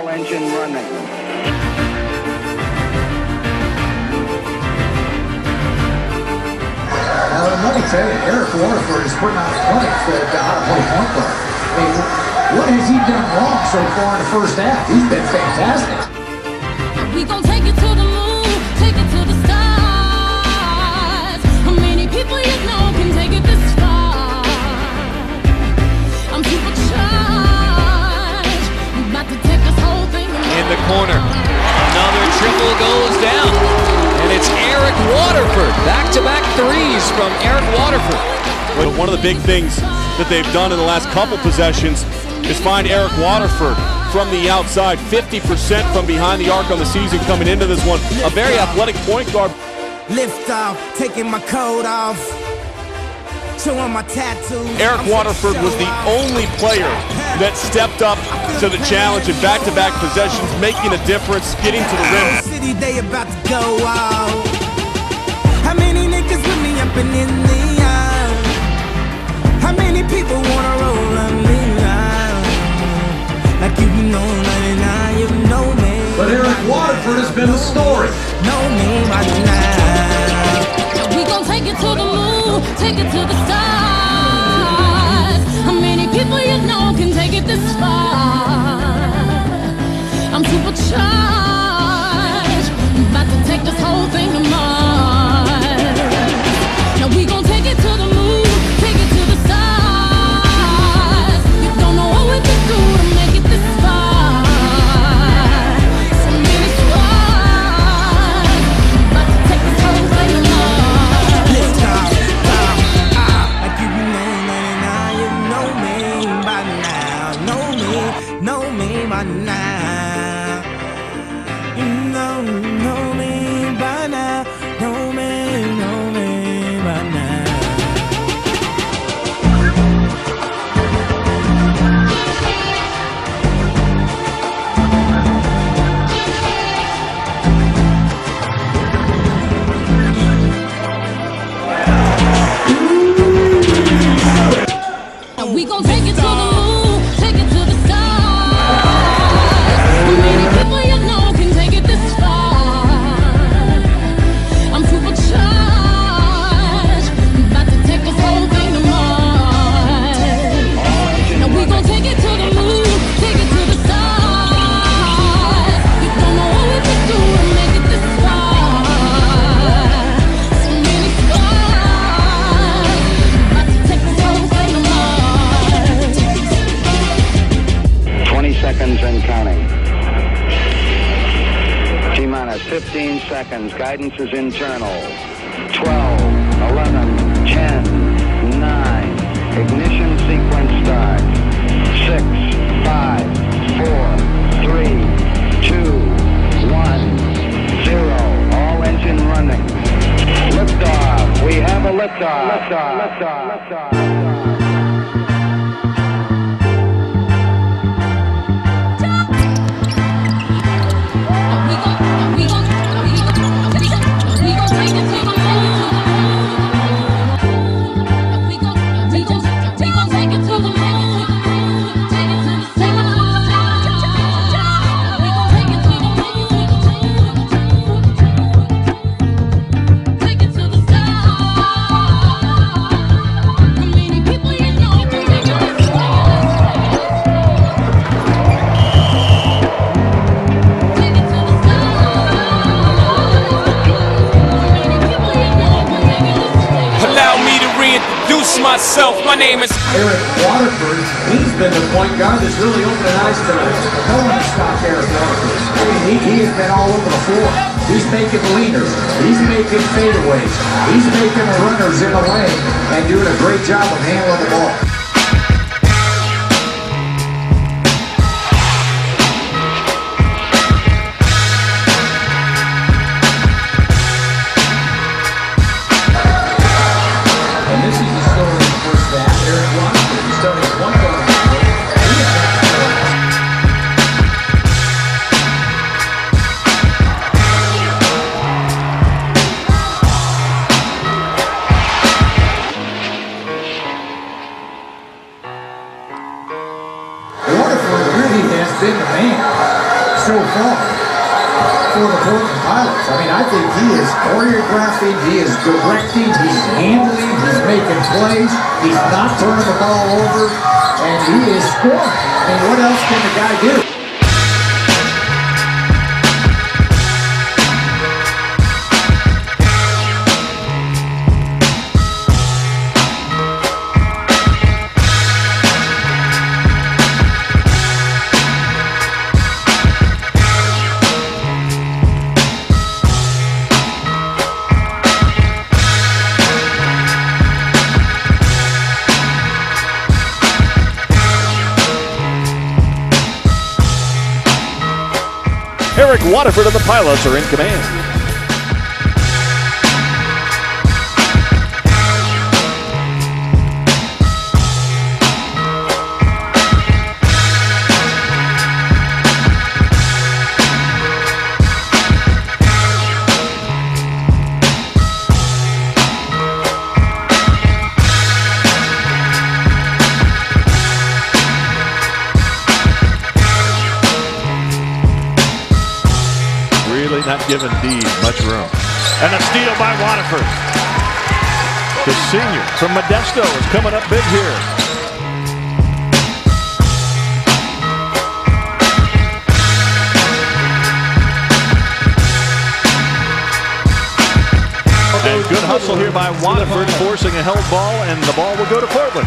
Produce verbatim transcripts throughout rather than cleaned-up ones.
all engine running. Well, let me tell you, Eric Waterford is putting on a clinic for the how to play point guard. I mean, what has he done wrong so far in the first half? He's been fantastic. We gon' take it to the moon, take it to the stars. How many people you know can take it this far? I'm supercharged. You about to take this whole thing in the corner. Another triple goes down. And it's Eric Waterford. Back-to-back threes from Eric Waterford. But one of the big things that they've done in the last couple possessions is find Eric Waterford from the outside. fifty percent from behind the arc on the season coming into this one. A very athletic point guard. Lift off, taking my coat off. Showing my tattoos. Eric Waterford was the only player that stepped up to the challenge in back-to-back possessions, making a difference, getting to the rim. City, they about to go out. How many niggas with me up and in the aisle? How many people wanna roll on me now? Like you know ninety-nine, you know me. But Eric Waterford has been the story. Know me right now. We gon' take it to the moon, take it to the stars. How many people you know can take it this far? I'm supercharged. I'm about to take this whole thing to Mars. Now we gon' take it to the moon, take it to the stars. You don't know what we can do to make it this far. So many stars. I'm about to take this whole thing to Mars. Lift off, off, off. Like you know ninety-nine, you know me by now. Know me, know me by now. You know, know me by now. Know me, know me by now. We gon' take it to the moon, take it to the stars. How many people you know can take it this far? I'm supercharged. I'm about to take this whole thing to Mars. Now we gon' take it to the moon, take it to the stars. You don't know what we can do to make it this far. So many stars. I'm about to take this whole thing to Mars. twenty seconds and counting. T-minus fifteen seconds. Guidance is internal. twelve, eleven, ten, nine. Ignition sequence start. six, five, four, three, two, one, zero. All engine running. Liftoff. We have a liftoff. Liftoff. Liftoff. Liftoff. We gon' we gon' we gon' we gon' take it to the moon. We gon' we gon' we gon' take it to the moon. Take it to the take it to the We gon' take it to the moon. Take it to the stars. How many people you know can take it this far? Take it to the Allow me to reintroduce myself. My name is Eric Waterford, he's been the point guard that's really opening eyes tonight. No one has stopped Eric Waterford. I mean, he, he has been all over the floor. He's making leaners. He's making fadeaways. He's making runners in the lane and doing a great job of handling the ball. And this is the story of the first half. Eric Waterford is starting at one guard. so far for the Portland Pilots. I mean, I think he is choreographing, he is directing, he's handling, he's making plays, he's not turning the ball over, and he is scoring. I mean, what else can the guy do? Eric Waterford and the Pilots are in command. Really not giving D much room. And a steal by Waterford. The senior from Modesto is coming up big here. And good hustle here by Waterford, forcing a held ball, and the ball will go to Portland.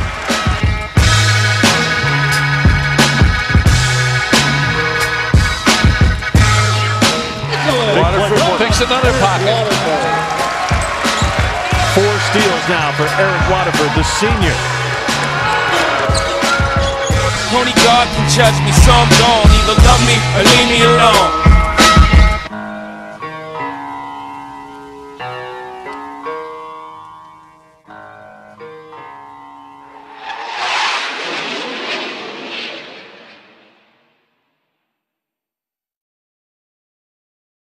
Waterford picks another pocket. Four steals now for Eric Waterford, the senior. Only God can judge me, so I'm gone. Either love me or leave me alone.